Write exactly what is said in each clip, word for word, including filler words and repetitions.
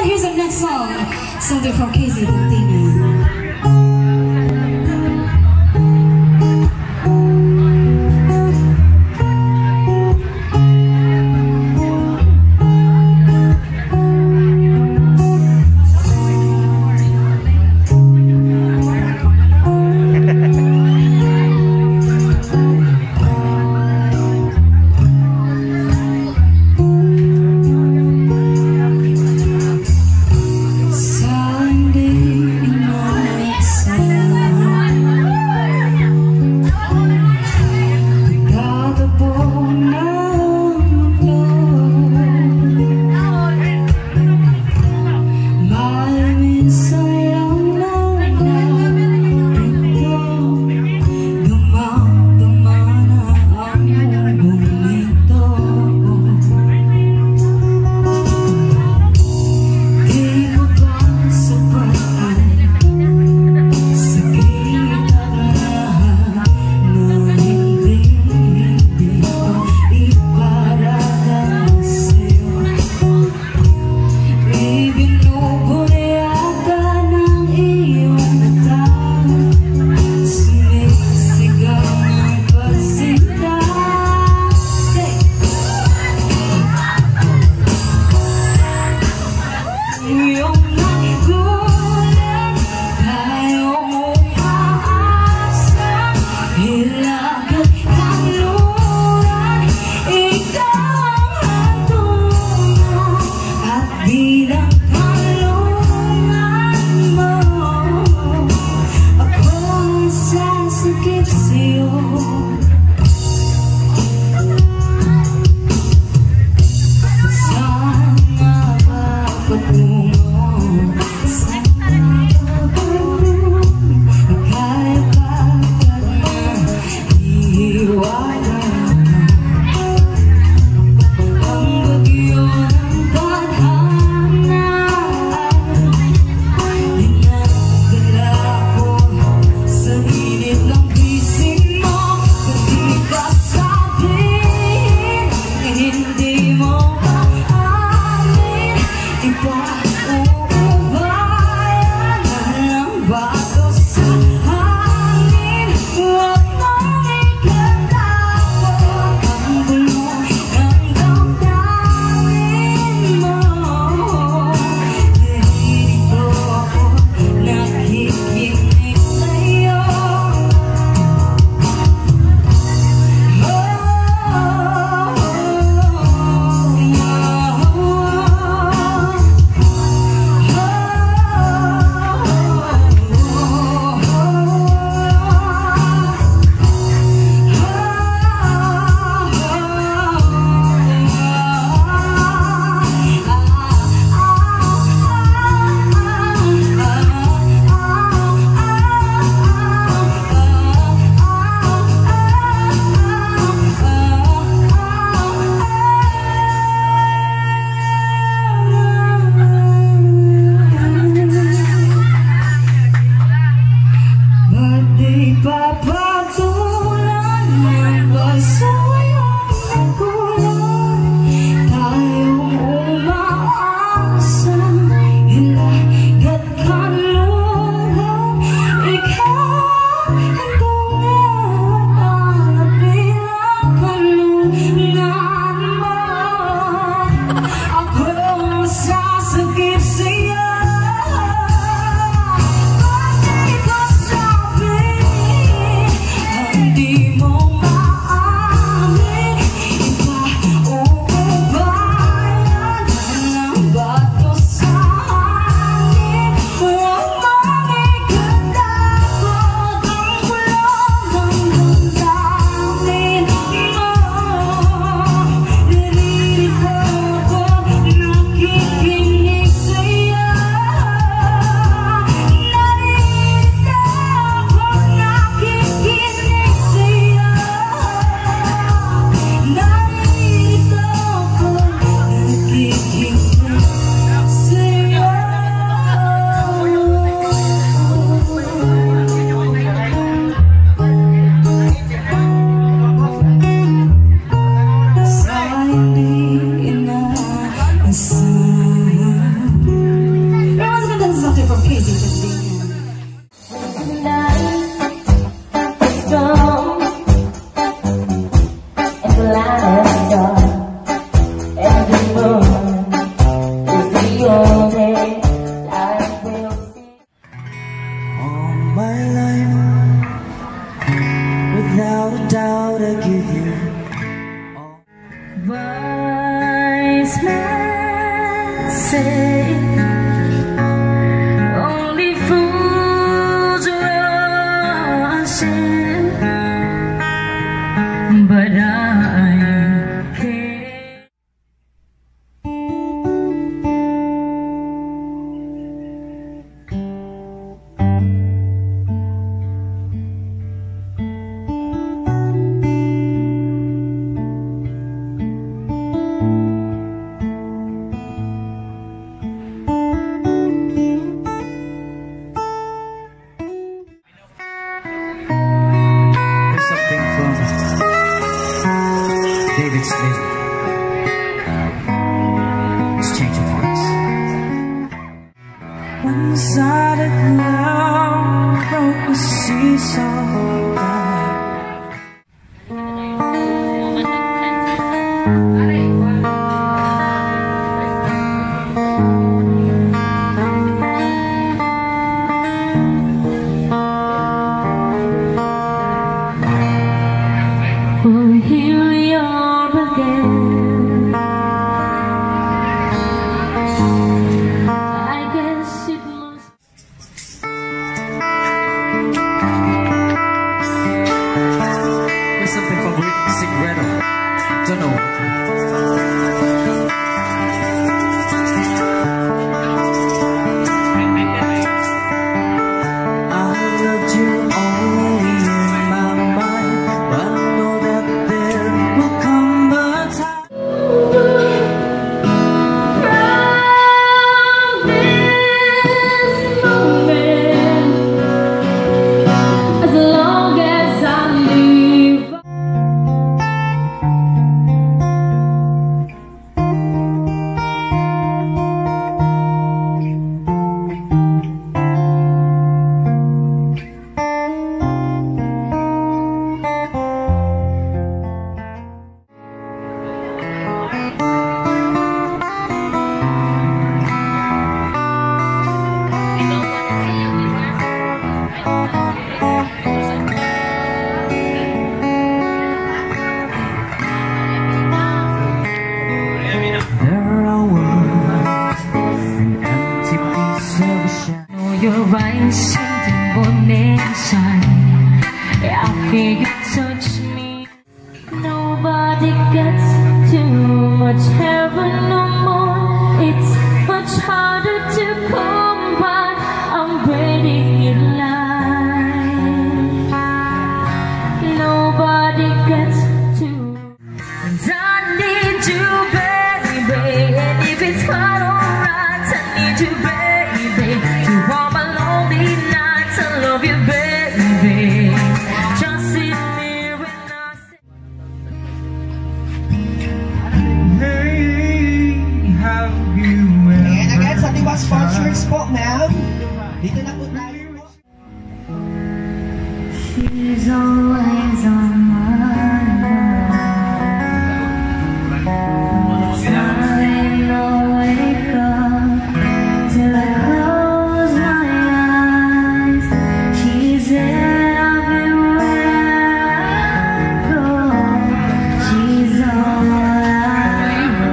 here's our next song, something from Casey Tadhana. Sunday in say only fools rush in, but I one-sided love broke the seesaw. Well, here we are again. Something from Cigarette. Don't know. I loved you only in my mind, but I know that there will come a time. From this moment, as long as I live. Your eyes seem inside. I feel you touch me. Nobody gets too much heaven no more. It's much harder to come by. I'm waiting in line. Nobody gets too. And I need you, baby. And if it's hard, alright, I need you, baby. To all my lonely nights, I love you, baby. Just sit here and I say, Hey, have you ever? Ayan agad sa Diwa Sponsors po, ma'am. Dito na po tayo. she's always on my mind. Darling, I'll wake up till I close my eyes. She's everywhere I go. She's all I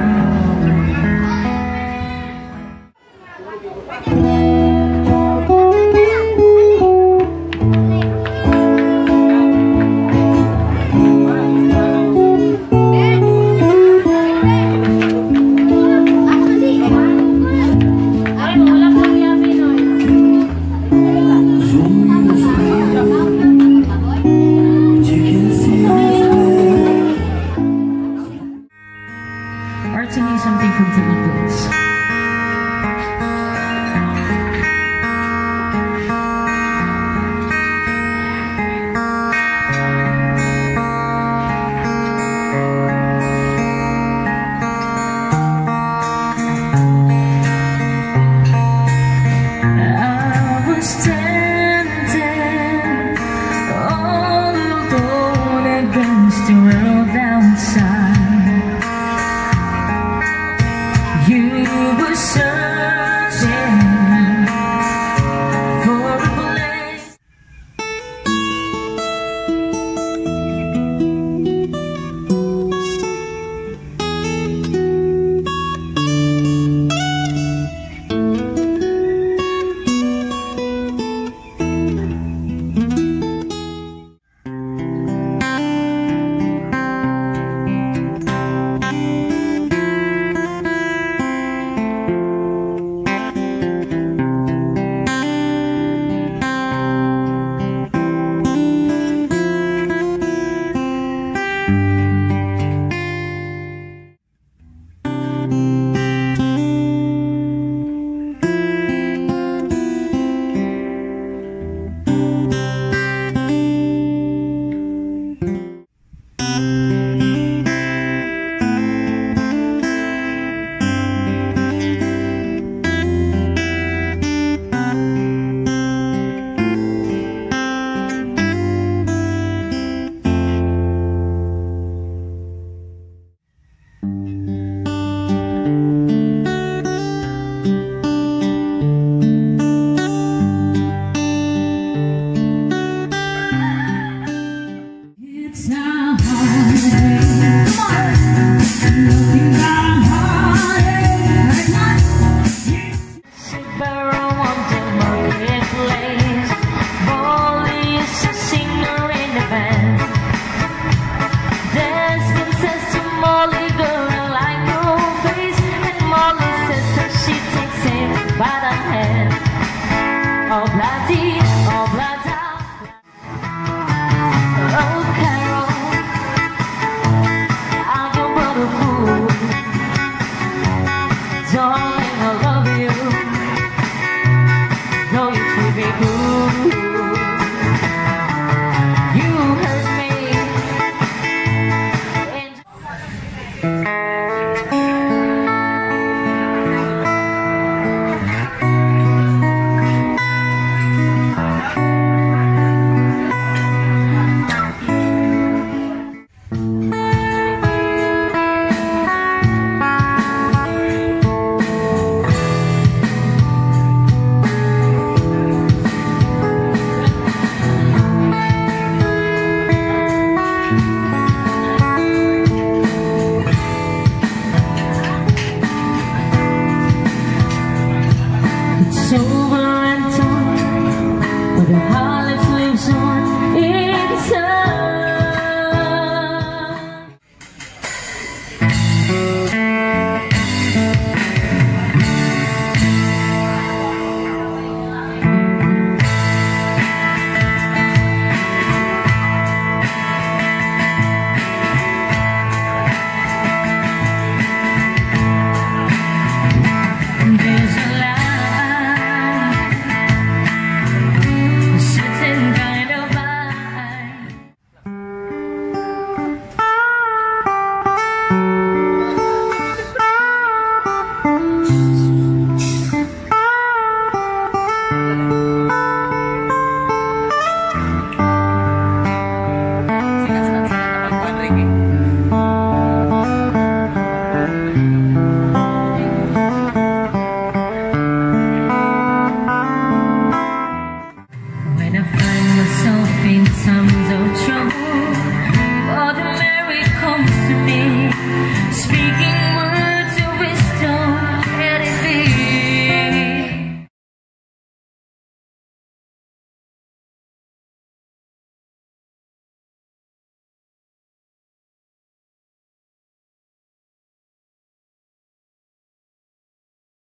Or to me, something from the Nikoys. I was standing all alone against the world outside. You were so